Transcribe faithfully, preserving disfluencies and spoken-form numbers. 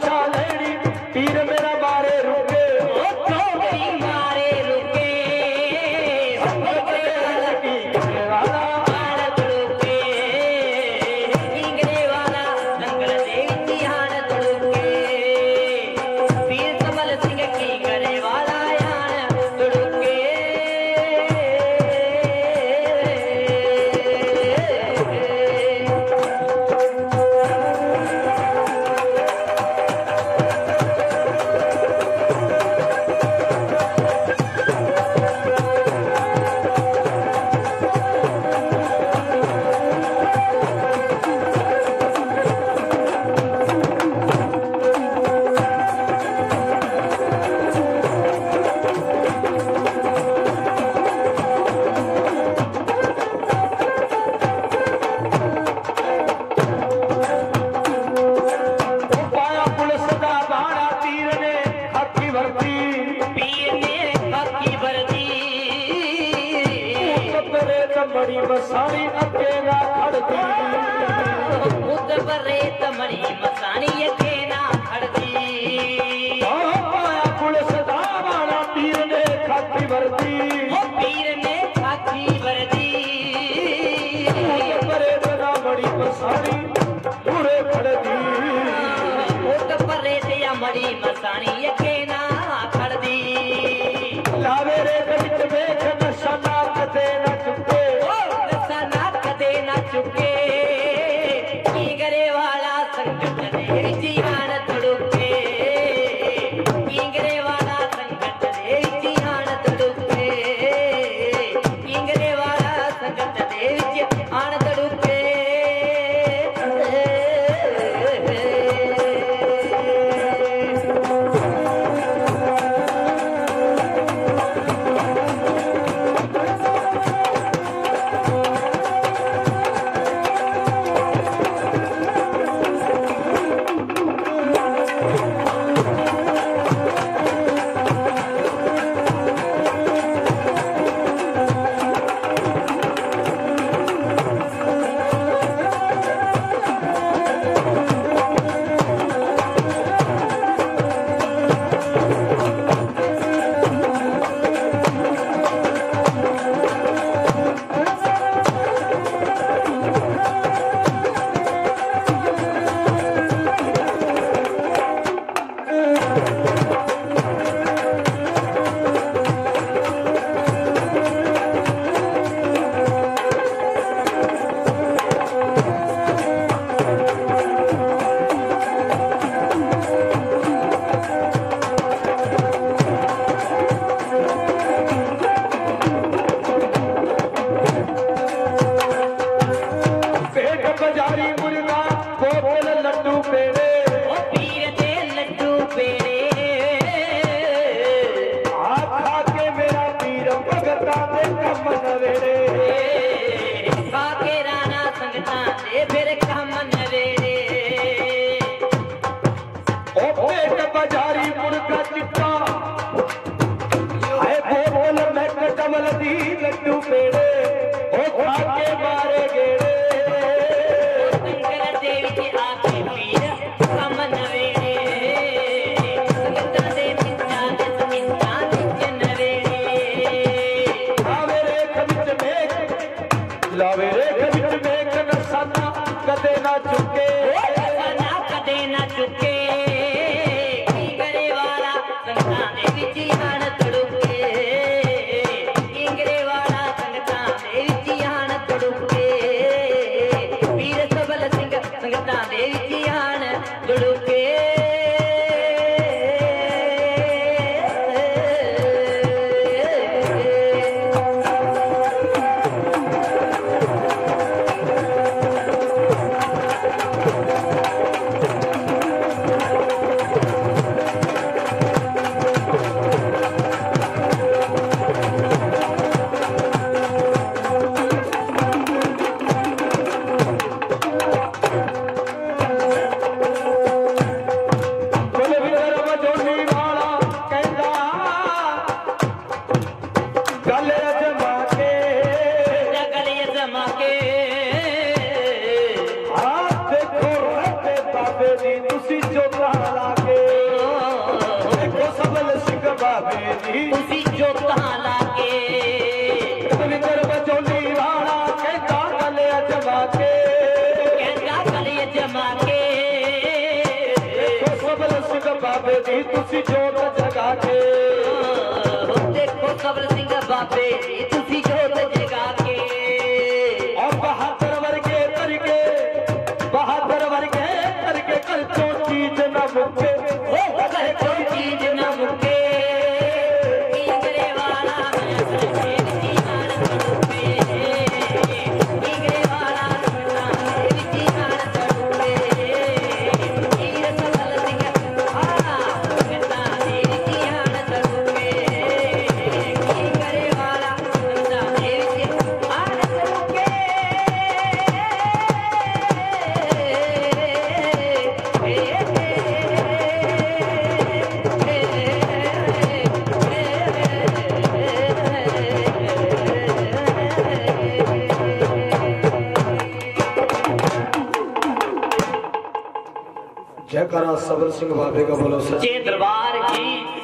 बादशाह लहरी पीर मेरा मारे रुके चौधरी मारे रुके मड़ी मसानी अके ना खड़दी खुद बरे तमड़ी मसानी अके ना खड़दी पाया पुलिस दा वाला पीर ने खाकी वर्दी ओ पीर ने खाकी वर्दी बरे तना मड़ी मसानी पूरे खड़दी खुद बरे ते मड़ी मसानी अके ना खड़दी लावे रे विच वेख नशा ना कदे ना चुके चुके की करे वाला संकट दे जीवन तड़ुके की करे वाला संकट दे जीवन तड़ुके की करे वाला संकट दे जीवन तड़ुके तड़ुके बाबे दी तुसी जोत जगा के हो देखो सबर सिंह बाबे दी तुसी जोत जगा के और बहादुर वर्गे करके बहादुर वर्गे करके कर तो चीज न मुके ओ कर कोई चीज न मुके इंगरे वाला मेरी जीवन तड़पे इंगरे वाला मेरी जीवन तड़पे हीर सबर सिंह आ कहता मेरी जीवन तड़पे इंगरे वाला मेरी जीवन तड़पे जयकारा सबर सिंह बाबे का बोलो सच दरबार की